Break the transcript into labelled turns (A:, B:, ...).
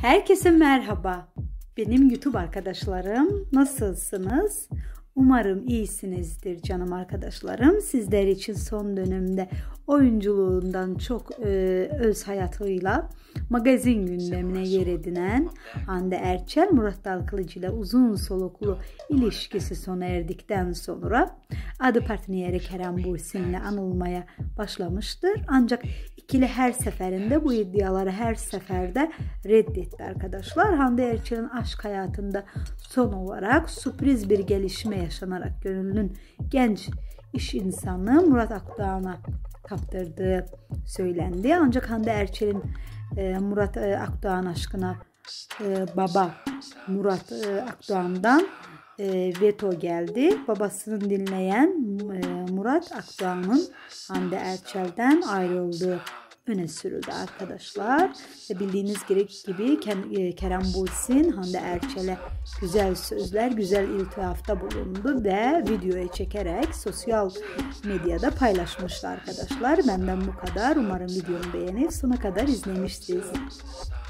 A: Herkese merhaba. Benim YouTube arkadaşlarım, nasılsınız? Umarım iyisinizdir canım arkadaşlarım. Sizler için son dönemde oyunculuğundan çok öz hayatıyla magazin gündemine yer edinen Hande Erçel, Murat Dalkılıç ile uzun soluklu ilişkisi sona erdikten sonra adı partneri Kerem Bürsin ile anılmaya başlamıştır. Ancak ikili her seferinde bu iddiaları her seferde reddetti arkadaşlar. Hande Erçel'in aşk hayatında son olarak sürpriz bir gelişme yaşanarak gönüllünün genç iş insanı Murat Akdoğan'a kaptırdığı söylendi. Ancak Hande Erçel'in Murat Akdoğan aşkına baba Murat Akdoğan'dan veto geldi. Babasını dinleyen Murat Akdoğan'ın Hande Erçel'den ayrıldığı öne sürüldü arkadaşlar. Ve bildiğiniz gibi Kerem Bürsin Hande Erçel'e güzel sözler, güzel iltifafta bulundu ve videoya çekerek sosyal medyada paylaşmıştı arkadaşlar. Benden bu kadar. Umarım videomu beğenip sona kadar izlemişsiniz.